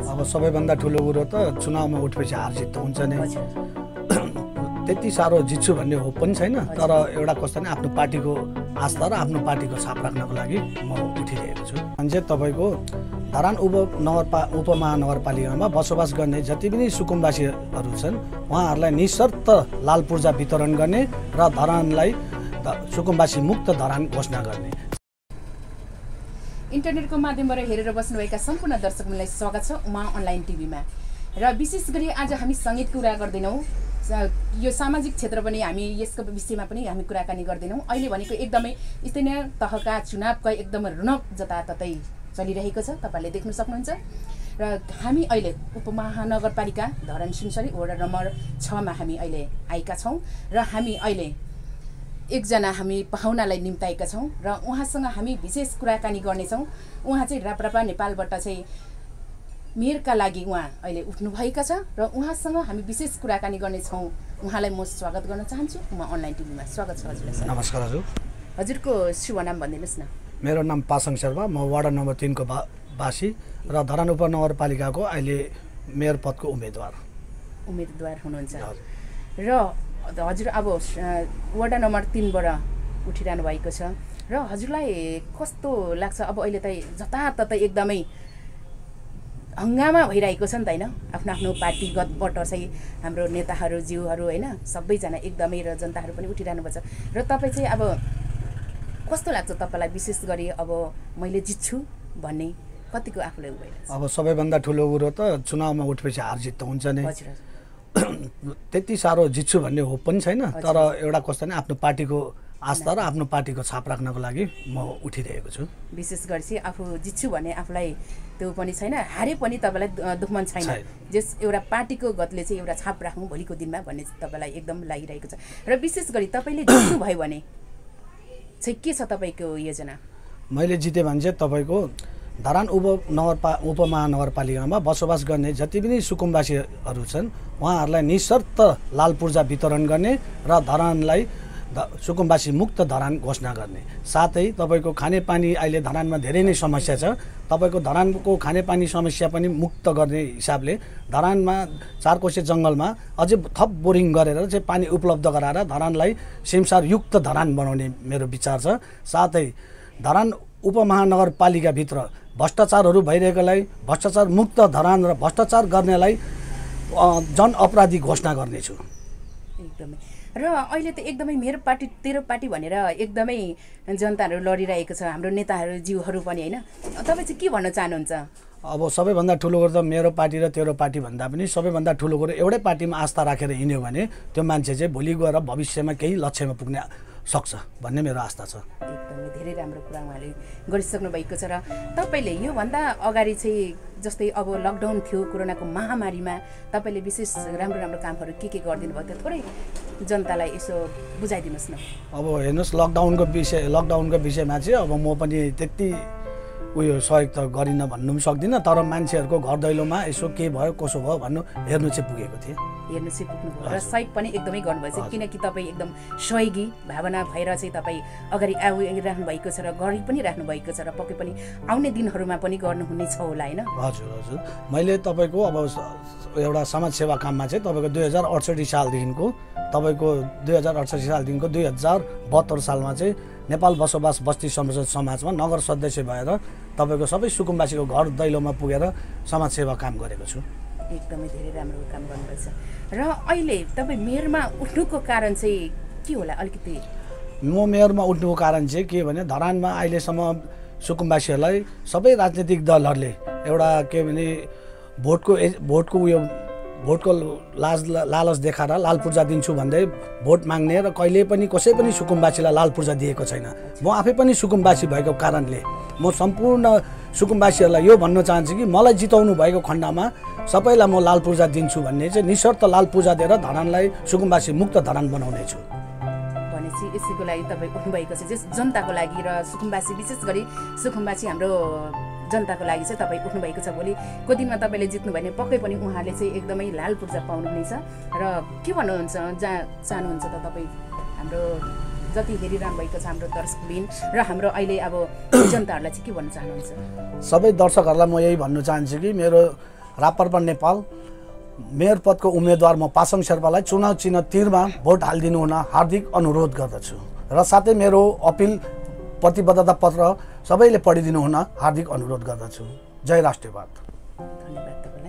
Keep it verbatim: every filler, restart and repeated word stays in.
अब सबैभन्दा ठुलो कुरो त चुनावमा उठेपछि हार जित त हुन्छ नै। त्यति साह्रो जित्छु भन्ने होप पनि छैन, तर एउटा कस्तो नि आफ्नो पार्टीको आस्था र आफ्नो पार्टीको छाप राख्नको लागि म उठिरहेको छु। अनि तपाईँको धरान उप नगरपा उपमहानगरपालिकामा बसोबास गर्ने जति पनि सुकुम्बासीहरू छन् उहाँहरूलाई निशर्त लाल पूर्जा वितरण गर्ने र धरानलाई सुकुम्बासी मुक्त धरान घोषणा गर्ने। इन्टरनेटको माध्यमबाट हेरेर बस्नुभएका सम्पूर्ण दर्शकहरूलाई स्वागत छ उमा अनलाइन टिभीमा। र विशेष गरी आज हामी सङ्गीत कुरा गर्दैनौँ, यो सामाजिक क्षेत्र पनि हामी यसको विषयमा पनि हामी कुराकानी गर्दैनौँ। अहिले भनेको एकदमै स्थानीय तहका चुनावका एकदमै रौनक जताततै चलिरहेको छ, तपाईँले देख्न सक्नुहुन्छ। र हामी अहिले उपमहानगरपालिका धरान सुनसरी वडा नम्बर छमा हामी अहिले आएका छौँ र हामी अहिले एकजना हामी पाहुनालाई निम्ताएका छौँ र उहाँसँग हामी विशेष कुराकानी गर्नेछौँ। उहाँ चाहिँ राप्रापा नेपालबाट चाहिँ मेयरका लागि उहाँ अहिले उठ्नुभएका छ र उहाँसँग हामी विशेष कुराकानी गर्नेछौँ। उहाँलाई म स्वागत गर्न चाहन्छु उमा अनलाइन टिभीमा। स्वागत छ हजुरलाई। नमस्कार हजुर। हजुरको शुभ नाम भनिदिनुहोस् न। मेरो नाम पासाङ शेर्पा, म वार्ड नम्बर तिनको बा बासी र धरान उपमहानगरपालिकाको अहिले मेयर पदको उम्मेदवार उम्मेदवार हुनुहुन्छ। र हजुर अब वार्ड नम्बर तिनबाट उठिरहनु भएको छ र हजुरलाई कस्तो लाग्छ? अब अहिले त जताततै एकदमै हङ्गामा भइरहेको छ नि त होइन, आफ्नो आफ्नो पार्टीगतबाट चाहिँ हाम्रो नेताहरू ज्यूहरू होइन सबैजना एकदमै र जनताहरू पनि उठिरहनु पर्छ। र तपाईँ चाहिँ अब कस्तो लाग्छ तपाईँलाई? विशेष गरी अब मैले जित्छु भन्ने कतिको आफूले भइरहेछ? अब सबैभन्दा ठुलो कुरो त चुनावमा उठेपछि हार जित त हुन्छ नै। त्यति साह्रो जित्छु भन्ने होप पनि छैन, तर एउटा कस्तो नि आफ्नो पार्टीको आस्था र आफ्नो पार्टीको छाप राख्नको लागि म उठिरहेको छु। विशेष गरी चाहिँ आफू जित्छु भने आफूलाई त्यो पनि छैन, हारे पनि तपाईँलाई दुःखमन छैन, जस एउटा पार्टीको गतले चाहिँ एउटा छाप राख्नु भोलिको दिनमा भन्ने तपाईँलाई एकदम लागिरहेको छ। र विशेष गरी तपाईँले जित्नु भयो भने चाहिँ के छ तपाईँको योजना? मैले जितेँ भने चाहिँ तपाईँको धरान उप नगरपा उपमहानगरपालिकामा बसोबास गर्ने जति पनि सुकुम्बासीहरू छन् उहाँहरूलाई निशर्त लाल पूर्जा वितरण गर्ने र धरानलाई सुकुम्बासी मुक्त धरान घोषणा गर्ने। साथै तपाईँको खानेपानी अहिले धरानमा धेरै नै समस्या छ, तपाईँको धरानको खानेपानी समस्या पनि मुक्त गर्ने हिसाबले धरानमा चारकोसे जङ्गलमा अझै थप बोरिङ गरेर चाहिँ पानी उपलब्ध गराएर धरानलाई सिमसारयुक्त धरान बनाउने मेरो विचार छ। साथै धरान उपमहानगरपालिकाभित्र भ्रष्टाचारहरू भइरहेकोलाई भ्रष्टाचार मुक्त धरान र भ्रष्टाचार गर्नेलाई जन अपराधी घोषणा गर्नेछु। एकदमै। र अहिले त एकदमै मेरो पार्टी तेरो पार्टी भनेर एकदमै जनताहरू लडिरहेको छ, हाम्रो नेताहरू ज्यूहरू पनि होइन। तपाईँ चाहिँ के भन्न चाहनुहुन्छ? अब सबैभन्दा ठुलो कुरो त मेरो पार्टी र तेरो पार्टी भन्दा पनि सबैभन्दा ठुलो कुरो एउटै पार्टीमा आस्था राखेर हिँड्यो भने त्यो मान्छे चाहिँ भोलि गएर भविष्यमा केही लक्ष्यमा पुग्न सक्छ भन्ने मेरो आस्था छ। एकदमै धेरै राम्रो कुरा उहाँले गरिसक्नु भएको छ। र तपाईँले योभन्दा अगाडि चाहिँ जस्तै अब लकडाउन थियो, कोरोनाको महामारीमा तपाईँले विशेष राम्रो राम्रो कामहरू के के गरिदिनु भएको थियो, थोरै जनतालाई यसो बुझाइदिनुहोस् न। अब हेर्नुहोस् लकडाउनको विषय लकडाउनको विषयमा चाहिँ अब म पनि त्यति उयो सहयोग त गरिनँ भन्नु पनि सक्दिनँ, तर मान्छेहरूको घर दैलोमा यसो के भयो कसो भयो भन्नु हेर्नु चाहिँ पुगेको थिएँ। हेर्नु चाहिँ पुग्नुभयो र सहयोग पनि एकदमै गर्नुभएछ, किनकि तपाईँ एकदम सहयोगी भावना भएर चाहिँ तपाईँ अगाडि आइराख्नु भएको छ र गरि पनि राख्नु भएको छ र पक्कै पनि आउने दिनहरूमा पनि गर्नुहुने छ होला होइन? हजुर हजुर। मैले तपाईँको अब एउटा समाजसेवा काममा चाहिँ तपाईँको दुई हजार अडसठी सालदेखिको तपाईँको दुई हजार अडसठी सालदेखिको दुई हजार बहत्तर सालमा चाहिँ नेपाल बसोबास बस्ती संरक्षण समाजमा नगर सदस्य भएर तपाईँको सबै सुकुम्बासीको घर दैलोमा पुगेर समाजसेवा काम गरेको छु। एकदमै धेरै राम्रो काम गर्नुभएछ। र अहिले तपाईँ मेयरमा उठ्नुको कारण चाहिँ के होला अलिकति? म मेयरमा उठ्नुको कारण चाहिँ के भने धरानमा अहिलेसम्म सुकुम्बासीहरूलाई सबै राजनीतिक दलहरूले एउटा के भने भोटको भोटको उयो भोटको लाज लालच देखाएर लाल पूर्जा दिन्छु भन्दै भोट माग्ने र कहिले पनि कसै पनि सुकुम्बासीलाई लाल पूर्जा दिएको छैन। म आफै पनि सुकुम्बासी भएको कारणले म सम्पूर्ण सुकुम्बासीहरूलाई यो भन्न चाहन्छु कि मलाई जिताउनु भएको खण्डमा सबैलाई म लाल पूर्जा दिन्छु भन्ने चाहिँ निशर्त लाल पूर्जा दिएर धरानलाई सुकुम्बासी मुक्त धरान बनाउने छु। भनेपछि यसैको लागि तपाईँ उठ्नुभएको छ, जस जनताको लागि र सुकुम्बासी विशेष गरी सुकुम्बासी हाम्रो जनताको लागि चाहिँ तपाईँ उठ्नुभएको छ। भोलिको दिनमा तपाईँले जित्नु भयो भने पक्कै पनि उहाँले चाहिँ एकदमै लाल पूर्जा पाउनुहुनेछ। र के भन्नुहुन्छ जहाँ चाहनुहुन्छ त तपाईँ हाम्रो जति हेरिरहनु भएको छ हाम्रो दर्शकबिन र हाम्रो अहिले अब जनताहरूलाई चाहिँ के भन्न चाहनुहुन्छ? सबै दर्शकहरूलाई म यही भन्न चाहन्छु कि मेरो राप्रपा नेपाल मेयर पदको उम्मेदवार म पासाङ शेर्पालाई चुनाव चिन्ह तीरमा भोट हालिदिनु हुन हार्दिक अनुरोध गर्दछु र साथै मेरो अपिल प्रतिबद्धता पत्र सबैले पढिदिनु हुन हार्दिक अनुरोध गर्दछु। जय राष्ट्रवाद। धन्यवाद।